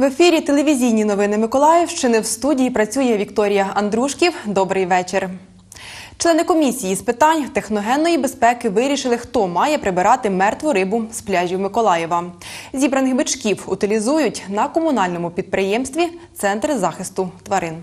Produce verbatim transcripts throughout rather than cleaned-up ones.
В ефірі телевізійні новини Миколаївщини. В студії працює Вікторія Андрушків. Добрий вечір. Члени комісії з питань техногенної безпеки вирішили, хто має прибирати мертву рибу з пляжів Миколаєва. Зібраних бичків утилізують на комунальному підприємстві «Центр захисту тварин».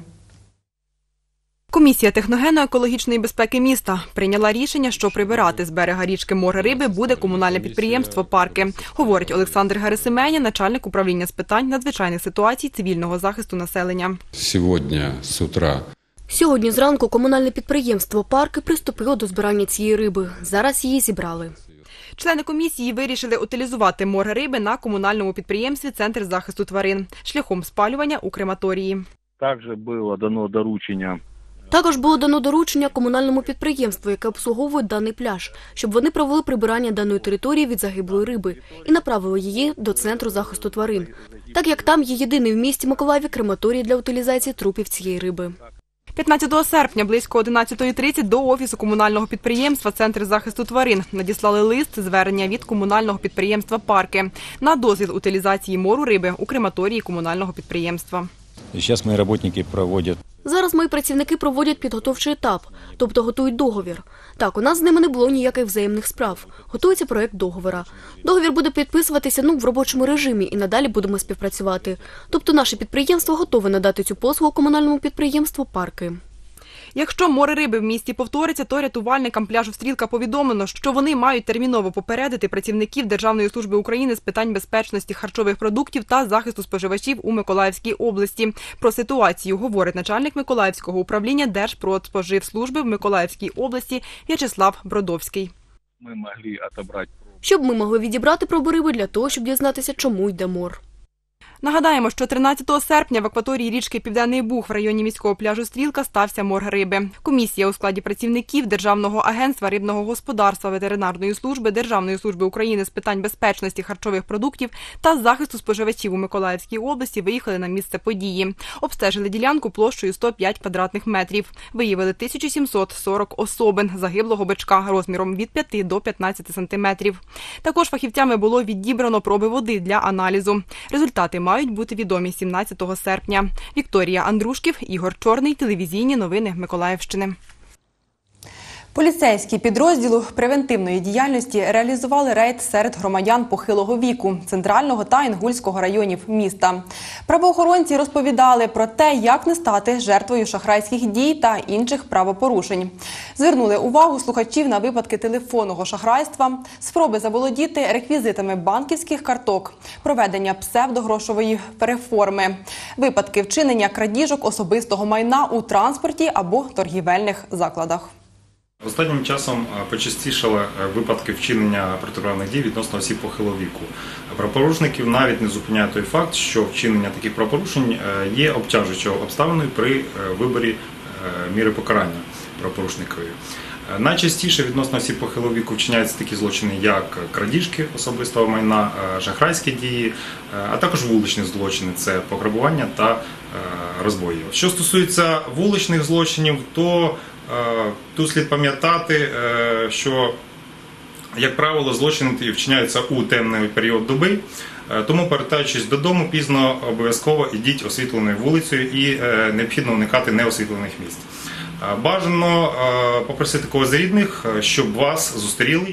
Комісія техногенно-екологічної безпеки міста прийняла рішення, що прибирати з берега річки море риби буде комунальне підприємство «Парки», говорить Олександр Герасименя, начальник управління з питань надзвичайних ситуацій цивільного захисту населення. Сьогодні з утра Сьогодні зранку комунальне підприємство «Парки» приступило до збирання цієї риби. Зараз її зібрали. Члени комісії вирішили утилізувати море риби на комунальному підприємстві «Центр захисту тварин» шляхом спалювання у крематорії. Також було дано доручення Також було дано доручення комунальному підприємству, яке обслуговує даний пляж, щоб вони провели прибирання даної території від загиблої риби і направили її до Центру захисту тварин, так як там є єдиний в місті Миколаєві крематорій для утилізації трупів цієї риби. п'ятнадцятого серпня близько одинадцятої тридцять до офісу комунального підприємства «Центр захисту тварин» надіслали лист звернення від комунального підприємства «Парки» на дозвіл утилізації мору риби у крематорії комунального підприємства. Зараз мої працівники проводять Зараз мої працівники проводять підготовчий етап, тобто готують договір. Так, у нас з ними не було ніяких взаємних справ. Готується проєкт договора. Договір буде підписуватися ну, в робочому режимі і надалі будемо співпрацювати. Тобто наше підприємство готове надати цю послугу комунальному підприємству «Парки». Якщо море риби в місті повториться, то рятувальникам пляжу «Стрілка» повідомлено, що вони мають терміново попередити працівників Державної служби України з питань безпечності харчових продуктів та захисту споживачів у Миколаївській області. Про ситуацію говорить начальник Миколаївського управління Держпродспоживслужби в Миколаївській області В'ячеслав Бродовський. Ми могли отобрати Щоб ми могли відібрати проби риби для того, щоб дізнатися, чому йде мор. Нагадаємо, що тринадцятого серпня в акваторії річки Південний Буг в районі міського пляжу «Стрілка» стався мор риби. Комісія у складі працівників Державного агентства рибного господарства, ветеринарної служби, Державної служби України з питань безпечності харчових продуктів та захисту споживачів у Миколаївській області виїхали на місце події. Обстежили ділянку площею сто п'ять квадратних метрів. Виявили тисячу сімсот сорок особин загиблого бичка розміром від п'яти до п'ятнадцяти сантиметрів. Також фахівцями було відібрано проби води для аналізу. Результати мають бути відомі сімнадцятого серпня. Вікторія Андрушків, Ігор Чорний, телевізійні новини Миколаївщини. Поліцейські підрозділу превентивної діяльності реалізували рейд серед громадян похилого віку Центрального та Інгульського районів міста. Правоохоронці розповідали про те, як не стати жертвою шахрайських дій та інших правопорушень. Звернули увагу слухачів на випадки телефонного шахрайства, спроби заволодіти реквізитами банківських карток, проведення псевдогрошової переформи, випадки вчинення крадіжок особистого майна у транспорті або торгівельних закладах. Останнім часом почастішали випадки вчинення протиправних дій відносно осіб похилого віку. Правопорушників навіть не зупиняє той факт, що вчинення таких правопорушень є обтяжуючою обставиною при виборі міри покарання правопорушникові. Найчастіше відносно осіб похилого віку вчиняються такі злочини, як крадіжки особистого майна, шахрайські дії, а також вуличні злочини – це пограбування та розбої. Що стосується вуличних злочинів, то тут слід пам'ятати, що, як правило, злочини вчиняються у темний період доби, тому, повертаючись додому, пізно обов'язково ідіть освітленою вулицею і необхідно уникати неосвітлених місць. Бажано попросити когось з рідних, щоб вас зустріли.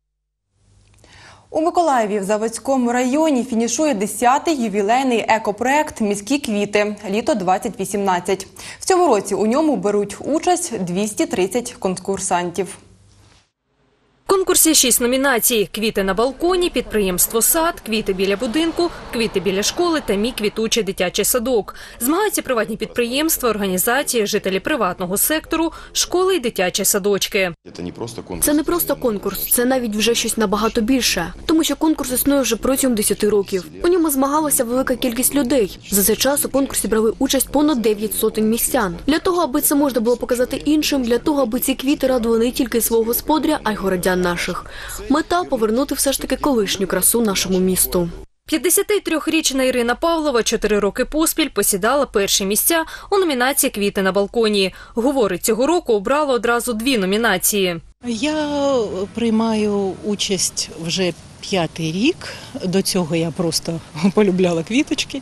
У Миколаєві в Заводському районі фінішує десятий ювілейний екопроект «Міські квіти. Літо двадцять вісімнадцять». В цьому році у ньому беруть участь двісті тридцять конкурсантів. В конкурсі шість номінацій – квіти на балконі, підприємство «Сад», квіти біля будинку, квіти біля школи та мій квітучий дитячий садок. Змагаються приватні підприємства, організації, жителі приватного сектору, школи і дитячі садочки. Це не просто конкурс, це навіть вже щось набагато більше. Тому що конкурс існує вже протягом десяти років. У ньому змагалася велика кількість людей. За цей час у конкурсі брали участь понад дев'ять сотень містян. Для того, аби це можна було показати іншим, для того, аби ці квіти радували не тільки свого господаря, а й городян наших. Мета – повернути все ж таки колишню красу нашому місту. п'ятдесятитрирічна Ірина Павлова чотири роки поспіль посідала перші місця у номінації «Квіти на балконі». Говорить, цього року обрала одразу дві номінації. Я приймаю участь вже п'ятий рік. До цього я просто полюбляла квіточки.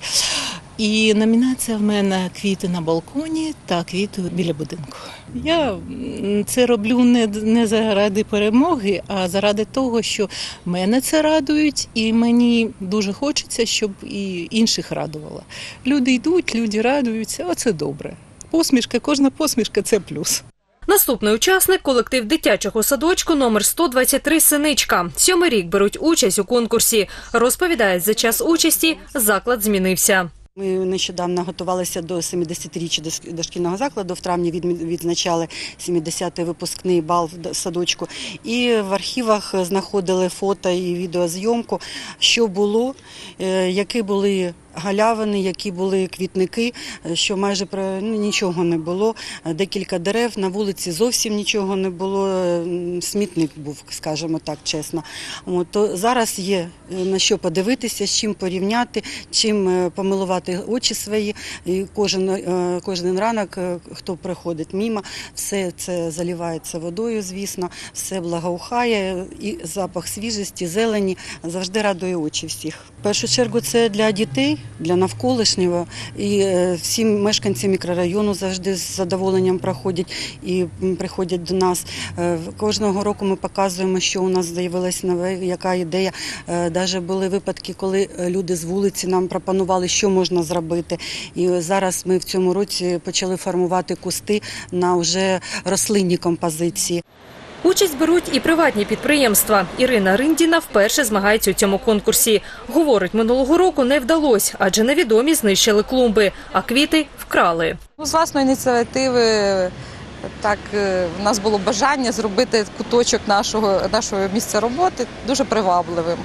І номінація в мене «Квіти на балконі» та «Квіти біля будинку». Я це роблю не, не заради перемоги, а заради того, що мене це радують, і мені дуже хочеться, щоб і інших радувало. Люди йдуть, люди радуються, оце добре. Посмішка, кожна посмішка – це плюс. Наступний учасник – колектив дитячого садочку номер сто двадцять три «Синичка». Сьомий рік беруть участь у конкурсі. Розповідають, за час участі заклад змінився. Ми нещодавно готувалися до сімдесятиріччя дошкільного закладу. В травні відзначали сімдесятий випускний бал в садочку. І в архівах знаходили фото і відеозйомку, що було, які були галявини, які були квітники, що майже ну, нічого не було. Декілька дерев, на вулиці зовсім нічого не було, смітник був, скажімо так, чесно. От, то зараз є на що подивитися, з чим порівняти, чим помилувати очі свої. І кожен, кожен ранок, хто приходить мимо, все це заливається водою, звісно, все благоухає, і запах свіжості, зелені завжди радує очі всіх. В першу чергу це для дітей, для навколишнього, і всі мешканці мікрорайону завжди з задоволенням проходять і приходять до нас. Кожного року ми показуємо, що у нас з'явилася нова, яка ідея. Навіть були випадки, коли люди з вулиці нам пропонували, що можна зробити. І зараз ми в цьому році почали формувати кусти на вже рослинні композиції. Участь беруть і приватні підприємства. Ірина Риндіна вперше змагається у цьому конкурсі. Говорить, минулого року не вдалося, адже невідомі знищили клумби, а квіти вкрали. З власної ініціативи так, у нас було бажання зробити куточок нашого, нашого місця роботи дуже привабливим.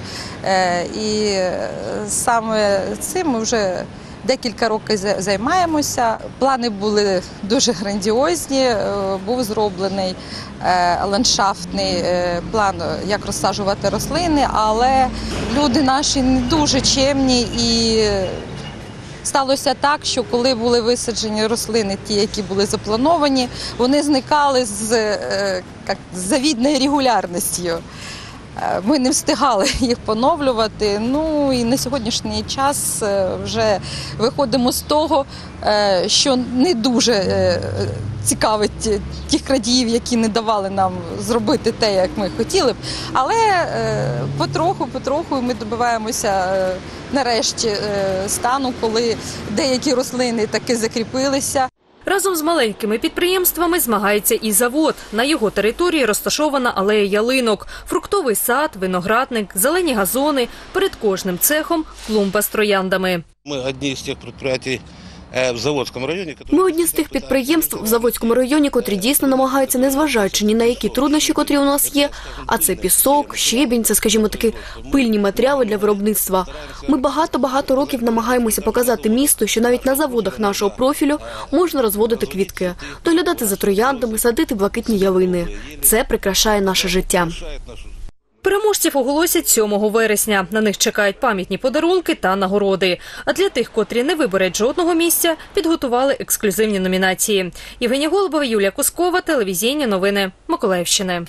І саме цим ми вже декілька років займаємося. Плани були дуже грандіозні, був зроблений ландшафтний план, як розсаджувати рослини, але люди наші не дуже чемні, і сталося так, що коли були висаджені рослини, ті, які були заплановані, вони зникали з, як, з завідною регулярністю. Ми не встигали їх поновлювати, ну і на сьогоднішній час вже виходимо з того, що не дуже цікавить тих крадіїв, які не давали нам зробити те, як ми хотіли б. Але потроху-потроху ми добиваємося нарешті стану, коли деякі рослини таки закріпилися. Разом з маленькими підприємствами змагається і завод. На його території розташована алея ялинок, фруктовий сад, виноградник, зелені газони. Перед кожним цехом клумба з трояндами. Ми одні з тих підприємств в Заводському районі. Ми одні з тих підприємств в Заводському районі, котрі дійсно намагаються, незважаючи ні на які труднощі, котрі у нас є, а це пісок, щебінь, це, скажімо, такі пильні матеріали для виробництва. Ми багато-багато років намагаємося показати місту, що навіть на заводах нашого профілю можна розводити квітки, доглядати за трояндами, садити блакитні ялини. Це прикрашає наше життя. Переможців оголосять сьомого вересня. На них чекають пам'ятні подарунки та нагороди. А для тих, котрі не виберуть жодного місця, підготували ексклюзивні номінації. Євгенія Голубова, Юлія Кускова, телевізійні новини Миколаївщини.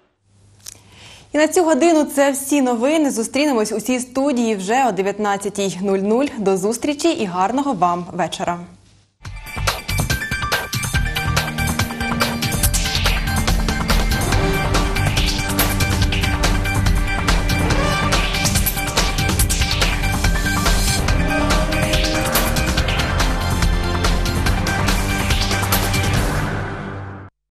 І на цю годину це всі новини. Зустрінемось у цій студії вже о дев'ятнадцятій нуль нуль. До зустрічі і гарного вам вечора.